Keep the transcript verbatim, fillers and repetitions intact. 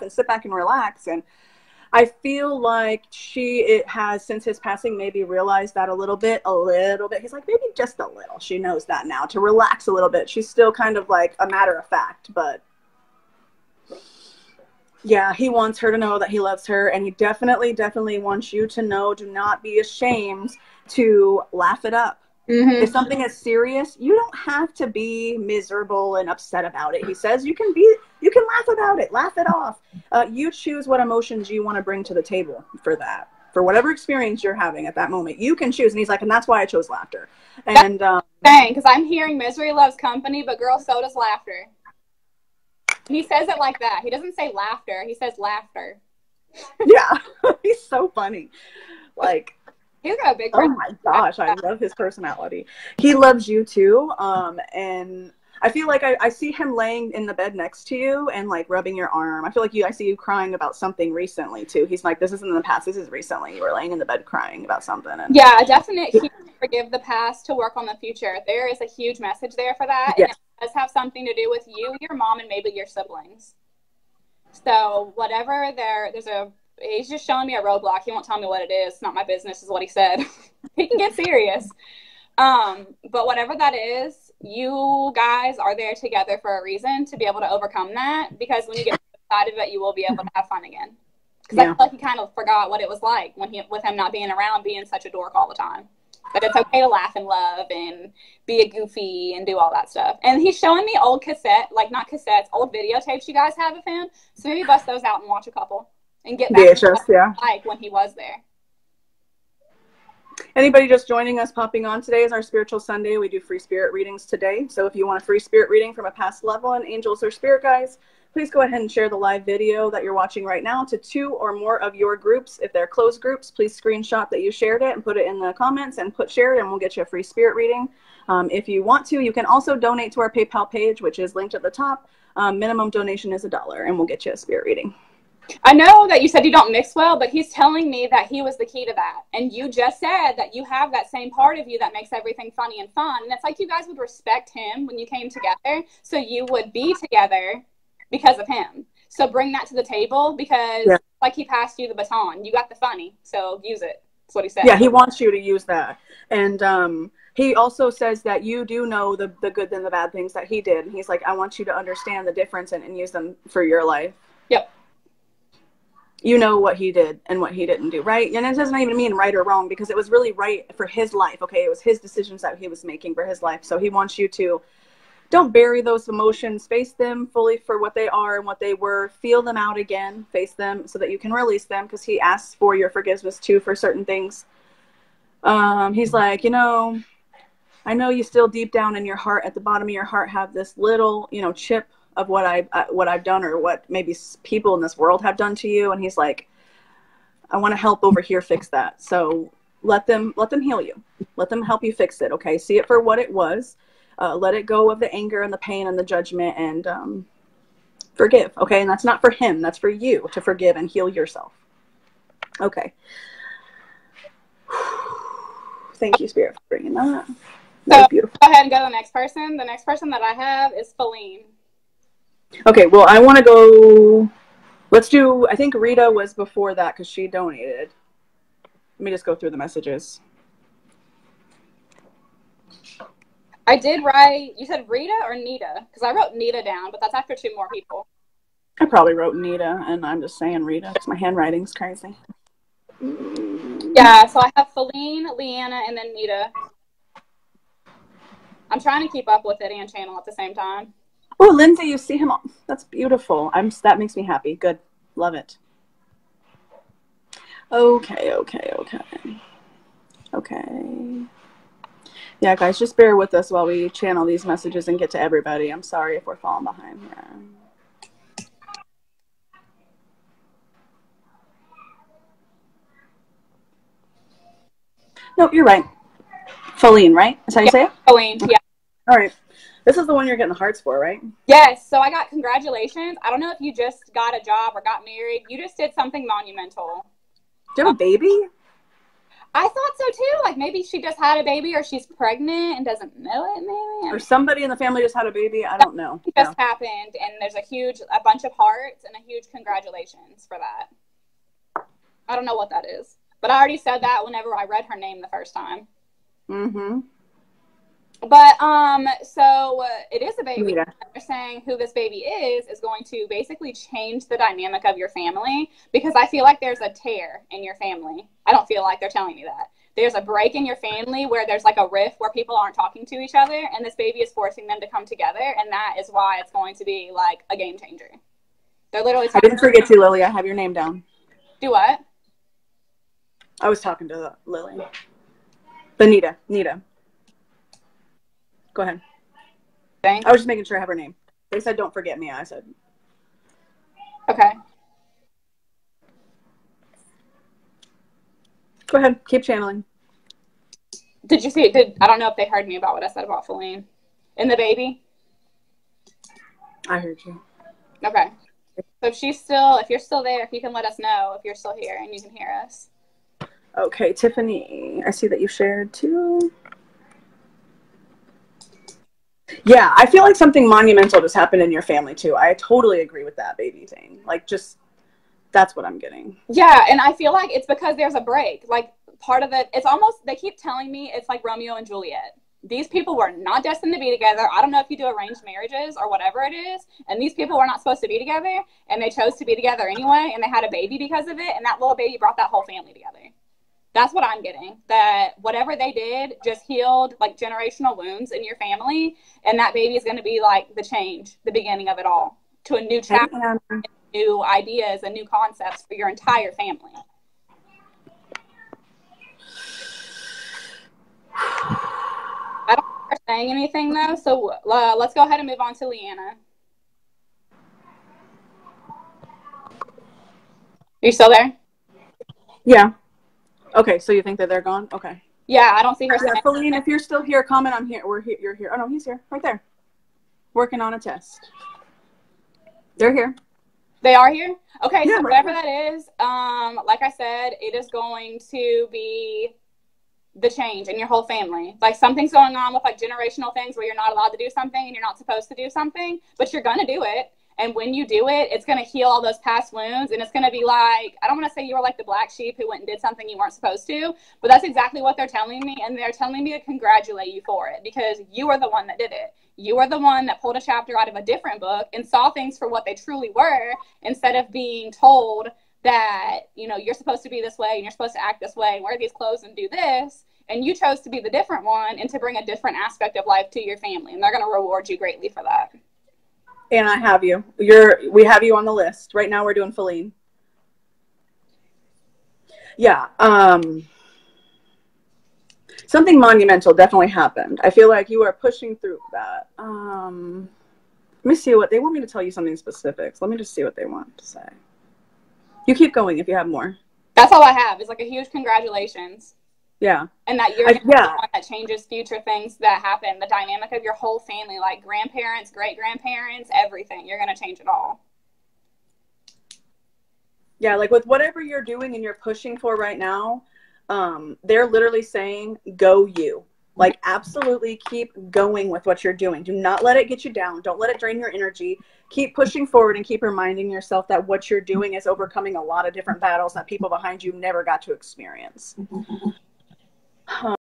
and sit back and relax. And I feel like she it has, since his passing, maybe realized that a little bit, a little bit. He's like, maybe just a little. She knows that now, to relax a little bit. She's still kind of like a matter of fact, but yeah, he wants her to know that he loves her. And he definitely, definitely wants you to know, do not be ashamed to laugh it up. Mm-hmm. If something is serious, you don't have to be miserable and upset about it. He says you can be, you can laugh about it, laugh it off. Uh, you choose what emotions you want to bring to the table for that, for whatever experience you're having at that moment. You can choose. And he's like, and that's why I chose laughter. And um, dang, because I'm hearing misery loves company, but girl, so does laughter. He says it like that. He doesn't say laughter. He says laughter. Yeah, he's so funny. Like, he's got a big oh my gosh, I love his personality. He loves you too. Um, and I feel like I, I see him laying in the bed next to you and like rubbing your arm. I feel like you, I see you crying about something recently too. He's like, this isn't in the past. This is recently. You were laying in the bed crying about something. And yeah, definitely forgive the past to work on the future. There is a huge message there for that. Yes. And it does have something to do with you, your mom, and maybe your siblings. So whatever there, there's a, he's just showing me a roadblock. He won't tell me what it is. It's not my business, is what he said. He can get serious. Um, but whatever that is, you guys are there together for a reason to be able to overcome that. Because when you get outside of it, you will be able to have fun again. Because yeah. I feel like he kind of forgot what it was like when he, with him not being around, being such a dork all the time. But it's okay to laugh and love and be a goofy and do all that stuff. And he's showing me old cassette, like not cassettes, old videotapes you guys have of him. So maybe bust those out and watch a couple and get back V H S, to yeah. like when he was there. Anybody just joining us, popping on, today is our Spiritual Sunday. We do free spirit readings today. So if you want a free spirit reading from a past loved one, angels, or spirit guides, please go ahead and share the live video that you're watching right now to two or more of your groups. If they're closed groups, please screenshot that you shared it and put it in the comments and put share it, and we'll get you a free spirit reading. Um, if you want to, you can also donate to our PayPal page, which is linked at the top. Um, minimum donation is a dollar, and we'll get you a spirit reading. I know that you said you don't mix well, but he's telling me that he was the key to that. And you just said that you have that same part of you that makes everything funny and fun. And it's like you guys would respect him when you came together, so you would be together because of him. So bring that to the table, because yeah. like he passed you the baton. You got the funny, so use it. That's what he said. Yeah, he wants you to use that. And um, he also says that you do know the, the good and the bad things that he did. And he's like, I want you to understand the difference and, and use them for your life. Yep. You know what he did and what he didn't do, right? And it doesn't even mean right or wrong, because it was really right for his life, okay? It was his decisions that he was making for his life. So he wants you to don't bury those emotions. Face them fully for what they are and what they were. Feel them out again. Face them so that you can release them, because he asks for your forgiveness too for certain things. Um, he's like, you know, I know you still deep down in your heart, at the bottom of your heart, have this little, you know, chip of what I uh, what I've done, or what maybe people in this world have done to you. And he's like, I want to help over here fix that. So let them let them heal you. Let them help you fix it. Okay, see it for what it was. Uh, let it go of the anger and the pain and the judgment, and um, forgive. Okay, and that's not for him. That's for you to forgive and heal yourself. Okay. Thank you, Spirit, for bringing that. That so was beautiful. Go ahead and go to the next person. The next person that I have is Feline. Okay, well, I want to go, let's do, I think Rita was before that because she donated. Let me just go through the messages. I did write, you said Rita or Nita? Because I wrote Nita down, but that's after two more people. I probably wrote Nita, and I'm just saying Rita because my handwriting's crazy. Yeah, so I have Feline, Leanna, and then Nita. I'm trying to keep up with it and channel at the same time. Oh, Lindsay, you see him. That's beautiful. I'm. That makes me happy. Good. Love it. Okay, okay, okay. Okay. Yeah, guys, just bear with us while we channel these messages and get to everybody. I'm sorry if we're falling behind here. Nope, you're right. Feline, right? That's how you yeah, say it? Feline, yeah. All right. This is the one you're getting the hearts for, right? Yes. So I got congratulations. I don't know if you just got a job or got married. You just did something monumental. Do you have a baby? I thought so too. Like maybe she just had a baby, or she's pregnant and doesn't know it. Maybe, or somebody in the family just had a baby. I don't know. It just yeah. happened, and there's a huge, a bunch of hearts and a huge congratulations for that. I don't know what that is, but I already said that whenever I read her name the first time. Mm-hmm. But um, so uh, it is a baby. Yeah. They're saying who this baby is is going to basically change the dynamic of your family, because I feel like there's a tear in your family. I don't feel like they're telling me that. There's a break in your family where there's like a rift where people aren't talking to each other, and this baby is forcing them to come together, and that is why it's going to be like a game changer. They're literally. I didn't forget you, Lily. I have your name down. Do what? I was talking to Lily. Benita. Nita. Go ahead. Thanks. I was just making sure I have her name. They said, don't forget me. I said. Okay. Go ahead. Keep channeling. Did you see, did, I don't know if they heard me about what I said about Feline and the baby. I heard you. Okay. So if she's still, if you're still there, if you can let us know if you're still here and you can hear us. Okay. Tiffany, I see that you shared too. Yeah, I feel like something monumental just happened in your family too. I totally agree with that baby thing. Like, just, that's what I'm getting. Yeah, and I feel like it's because there's a break. Like, part of it, it's almost, they keep telling me it's like Romeo and Juliet. These people were not destined to be together. I don't know if you do arranged marriages or whatever it is, and these people were not supposed to be together, and they chose to be together anyway, and they had a baby because of it, and that little baby brought that whole family together. That's what I'm getting, that whatever they did just healed like generational wounds in your family, and that baby is going to be like the change, the beginning of it all, to a new chapter, new ideas and new concepts for your entire family. I don't think they're saying anything though, so uh, let's go ahead and move on to Leanna. Are you still there? Yeah. Okay, so you think that they're gone? Okay. Yeah, I don't see her. Yeah, Feline, if you're still here, comment on here. We're here. You're here. Oh no, he's here, right there, working on a test. They're here. They are here. Okay, yeah, so right whatever here. that is, um, like I said, it is going to be the change in your whole family. Like something's going on with like generational things where you're not allowed to do something and you're not supposed to do something, but you're gonna do it. And when you do it, it's going to heal all those past wounds. And it's going to be like, I don't want to say you were like the black sheep who went and did something you weren't supposed to, but that's exactly what they're telling me. And they're telling me to congratulate you for it, because you are the one that did it. You are the one that pulled a chapter out of a different book and saw things for what they truly were, instead of being told that, you know, you're supposed to be this way and you're supposed to act this way and wear these clothes and do this. And you chose to be the different one and to bring a different aspect of life to your family. And they're going to reward you greatly for that. And I have you. You're. We have you on the list right now. We're doing Feline. Yeah. Um. Something monumental definitely happened. I feel like you are pushing through that. Um. Let me see what they want me to tell you. Something specific. So let me just see what they want to say. You keep going if you have more. That's all I have. It's like a huge congratulations. Yeah. And that you're I, going to yeah. be the one that changes future things that happen, the dynamic of your whole family, like grandparents, great-grandparents, everything. You're going to change it all. Yeah, like with whatever you're doing and you're pushing for right now, um, they're literally saying, go you. Like, absolutely keep going with what you're doing. Do not let it get you down. Don't let it drain your energy. Keep pushing forward and keep reminding yourself that what you're doing is overcoming a lot of different battles that people behind you never got to experience. Um,